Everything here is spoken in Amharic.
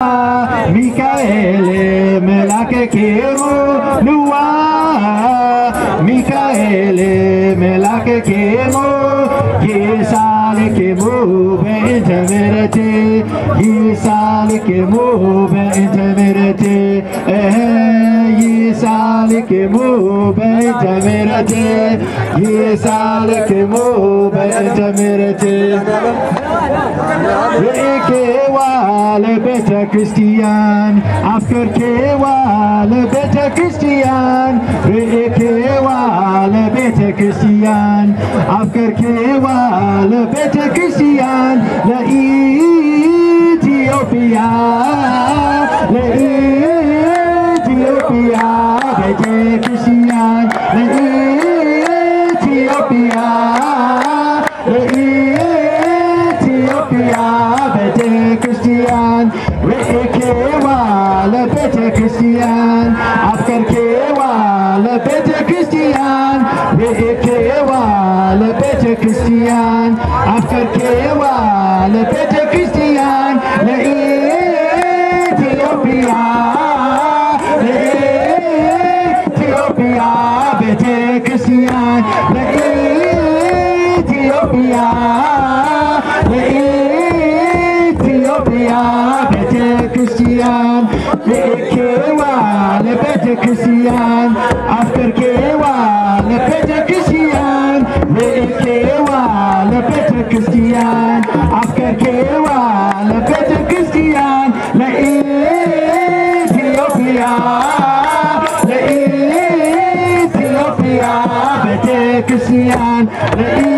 ሚካኤል መላከ ኬሩብ ንዋ ሚካኤል መላከ ኬሩብ ይሳልክሙ በእንተ ምሕረቴ ይሳልክሙ በእንተ ምሕረቴ ይሳልክሙ በእንተ ምሕረቴ ይሳልክሙ በእንተ ምሕረቴ ርኢኬዋ ለቤተ ክርስቲያን አፍቅርኬዋ ለቤተ ክርስቲያን ርኢኬዋ ለቤተ ክርስቲያን አፍቅርኬዋ ለቤተ ክርስቲያን ለኢትዮጵያ ለኢትዮጵያ ቤተ ክርስቲያን ለኢትዮጵያ ለኢትዮጵያ ቤተ ክርስቲያን ርኢኬዋ ለቤተ ክርስቲያን አፍቅርኬዋ ለቤተ ክርስቲያን ርኢኬዋ ለቤተ ክርስቲያን አፍቅርኬዋ ለቤተ ክርስቲያን ለኢትዮጵያ ለኢትዮጵያ ቤተ ክርስቲያን ለኢትዮጵያ ለኢትዮጵያ ቤተ ክርስቲያን ርኢኬዋ ለቤተ ክርስቲያን አፍቅርኬዋ ለቤተ ክርስቲያን ርኢኬዋ ለቤተ ክርስቲያን አፍቅርኬዋ ለቤተ ክርስቲያን ለኢትዮጵያ ለኢትዮጵያ ቤተ ክርስቲያን